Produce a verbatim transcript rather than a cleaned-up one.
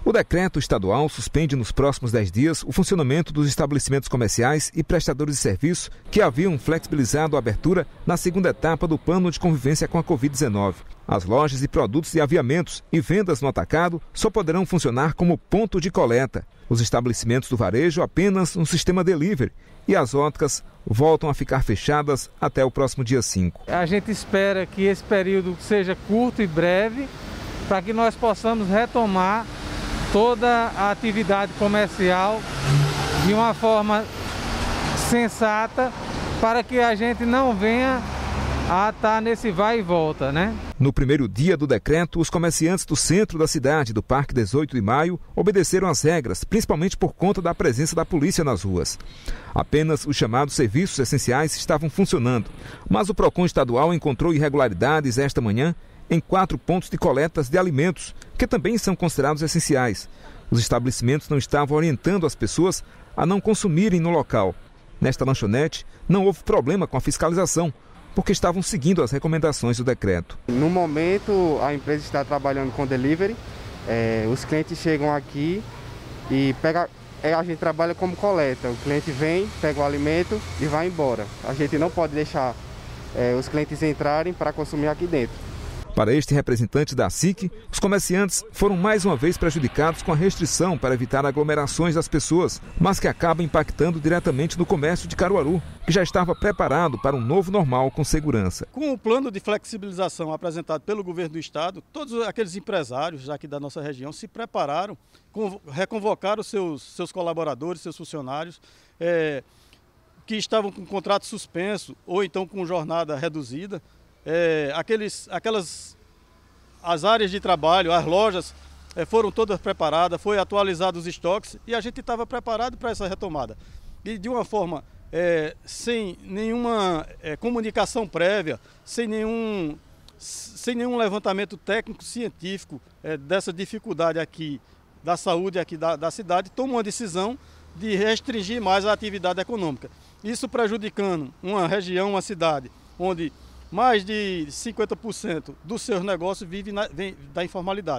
O decreto estadual suspende nos próximos dez dias o funcionamento dos estabelecimentos comerciais e prestadores de serviço que haviam flexibilizado a abertura na segunda etapa do plano de convivência com a covid dezenove. As lojas de produtos e aviamentos e vendas no atacado só poderão funcionar como ponto de coleta. Os estabelecimentos do varejo apenas no sistema delivery e as óticas voltam a ficar fechadas até o próximo dia cinco. A gente espera que esse período seja curto e breve para que nós possamos retomar toda a atividade comercial de uma forma sensata para que a gente não venha a estar nesse vai e volta, né? No primeiro dia do decreto, os comerciantes do centro da cidade, do Parque dezoito de maio, obedeceram às regras, principalmente por conta da presença da polícia nas ruas. Apenas os chamados serviços essenciais estavam funcionando, mas o PROCON estadual encontrou irregularidades esta manhã em quatro pontos de coletas de alimentos, que também são considerados essenciais. Os estabelecimentos não estavam orientando as pessoas a não consumirem no local. Nesta lanchonete, não houve problema com a fiscalização, porque estavam seguindo as recomendações do decreto. No momento, a empresa está trabalhando com delivery. É, os clientes chegam aqui e pega, é, a gente trabalha como coleta. O cliente vem, pega o alimento e vai embora. A gente não pode deixar é, os clientes entrarem para consumir aqui dentro. Para este representante da S I C, os comerciantes foram mais uma vez prejudicados com a restrição para evitar aglomerações das pessoas, mas que acaba impactando diretamente no comércio de Caruaru, que já estava preparado para um novo normal com segurança. Com o plano de flexibilização apresentado pelo governo do estado, todos aqueles empresários aqui da nossa região se prepararam, reconvocaram seus, seus colaboradores, seus funcionários, é, que estavam com contrato suspenso ou então com jornada reduzida. É, aqueles, aquelas, as áreas de trabalho, as lojas é, foram todas preparadas, foi atualizado os estoques e a gente estava preparado para essa retomada. E de uma forma é, sem nenhuma é, comunicação prévia, sem nenhum, sem nenhum levantamento técnico-científico é, dessa dificuldade aqui da saúde aqui da, da cidade, tomou a decisão de restringir mais a atividade econômica. Isso prejudicando uma região, uma cidade, onde mais de cinquenta por cento dos seus negócios vivem na, vem da informalidade.